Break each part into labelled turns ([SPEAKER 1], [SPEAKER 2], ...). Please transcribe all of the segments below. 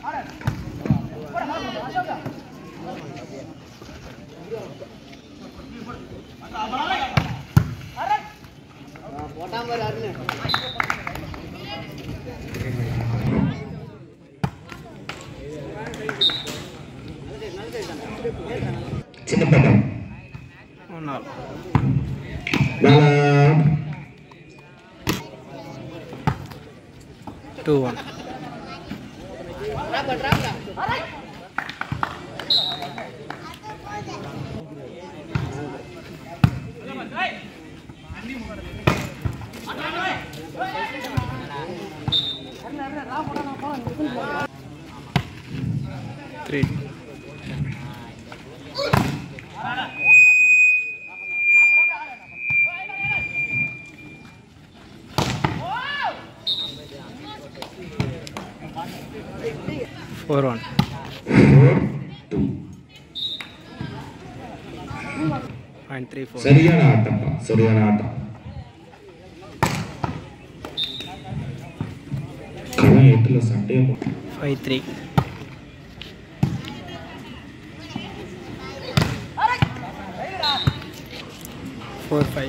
[SPEAKER 1] சின்னப்பட்டம்
[SPEAKER 2] 2-1. Three. Four one. 0.34.
[SPEAKER 1] சரியான ஆட்டம் சரியான ஆட்டம் கலை 8ல Sunday
[SPEAKER 2] 5-3. 4-5.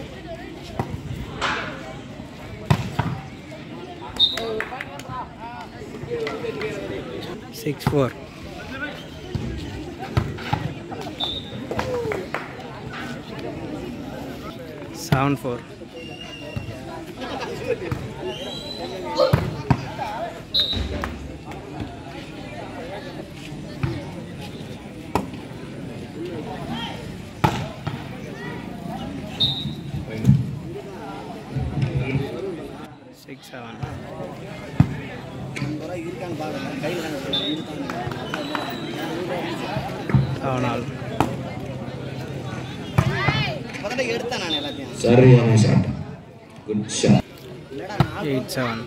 [SPEAKER 2] 6-4. 7-4. 6-7. 7-all.
[SPEAKER 1] சரியான shot good shot
[SPEAKER 2] 8-7.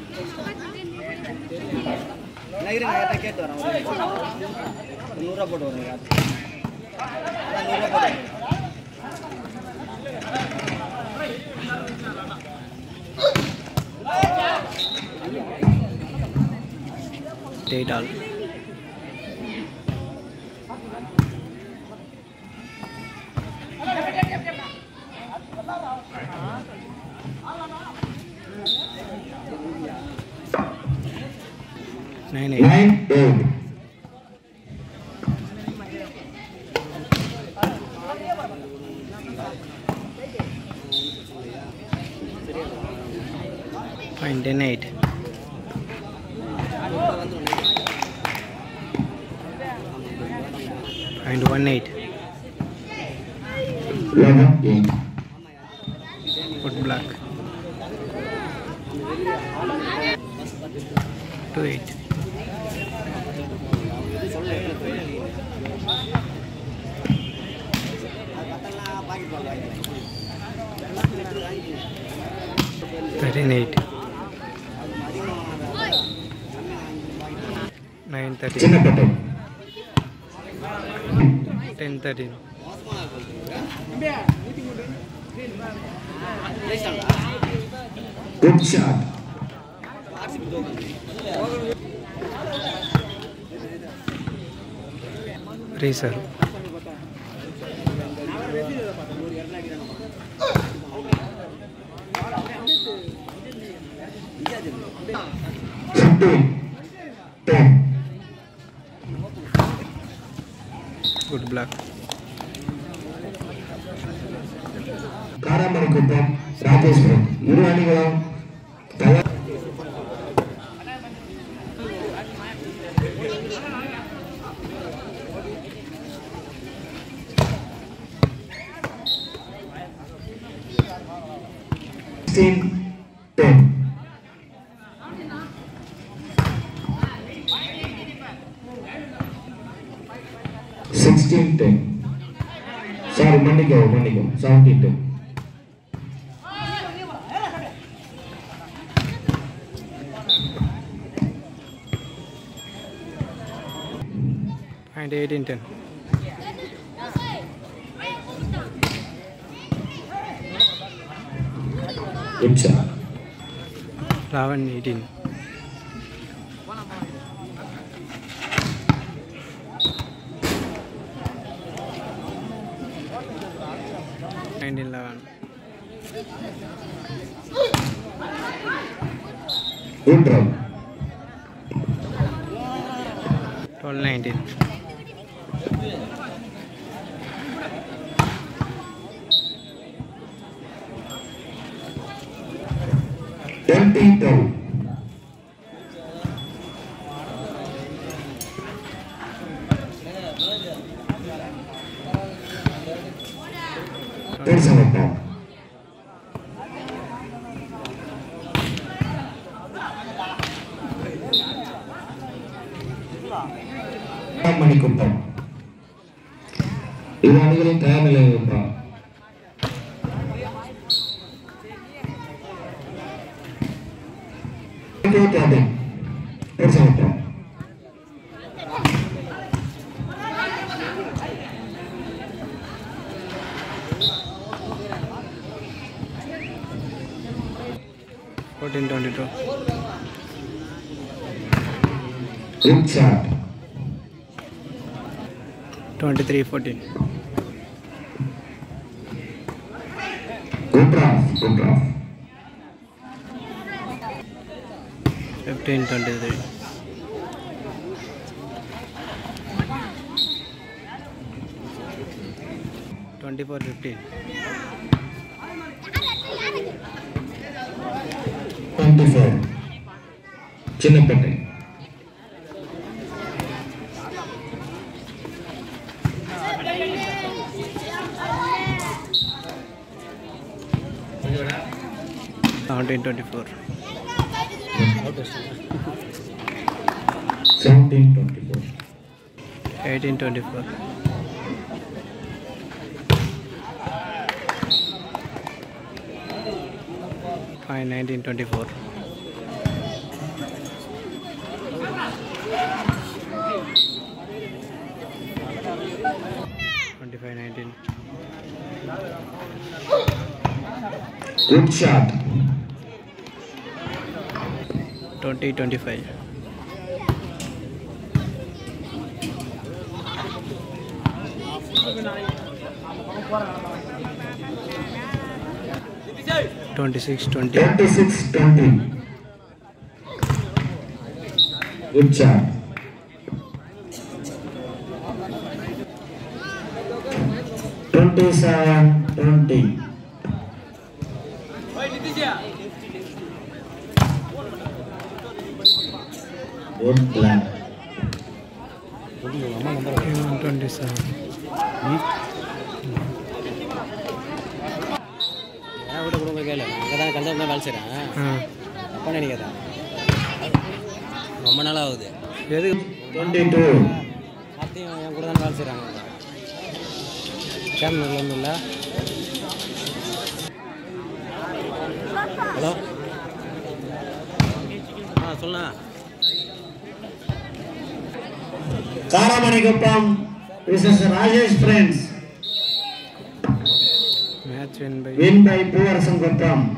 [SPEAKER 2] Eight all. 9-8.
[SPEAKER 1] 9-8
[SPEAKER 2] .10-8. 0.18.
[SPEAKER 1] 11-8
[SPEAKER 2] Put black. 2-8. 13-8. 9-13.
[SPEAKER 1] Chinnappattam
[SPEAKER 2] 10-13.
[SPEAKER 1] Good shot
[SPEAKER 2] Reserve.
[SPEAKER 1] 10.
[SPEAKER 2] Good black.
[SPEAKER 1] Karamanikuppam Rajeswaram இரு அணிகளும் தயார் 16-10 16-10 sorry மன்னிக்கவும் 17-10
[SPEAKER 2] .18-10.
[SPEAKER 1] Good shot.
[SPEAKER 2] 11-18. 19-11.
[SPEAKER 1] Good draw.
[SPEAKER 2] 12-19.
[SPEAKER 1] 20-12. Third set up. மணிக்குப்பம் இரு அணிகளின் தயார் நிலையில் இருப்பார். Good shot.
[SPEAKER 2] 23-14.
[SPEAKER 1] Good draw. Good draw.
[SPEAKER 2] 15-23. 24-15.
[SPEAKER 1] 24. சின்னப்பேட்டை.
[SPEAKER 2] Out in 24.
[SPEAKER 1] 17-24.
[SPEAKER 2] 18-24. 19-24. 25-19.
[SPEAKER 1] Good shot.
[SPEAKER 2] 20-25. 26-20.
[SPEAKER 1] 26-20. Good shot. 27-20. Good plan.
[SPEAKER 2] 27.
[SPEAKER 3] ரொம்ப நாள் ஆகுது.
[SPEAKER 1] 22.
[SPEAKER 3] கார்த்தியும் என் கூட தான் வேலை செய்கிறாங்க. கேமரா ஒன்றும் இல்லை. ஹலோ சொல்லுண்ணா.
[SPEAKER 1] Karamanikuppam versus Rajesh friends.
[SPEAKER 2] Match win by
[SPEAKER 1] Poovarasan Kuppam.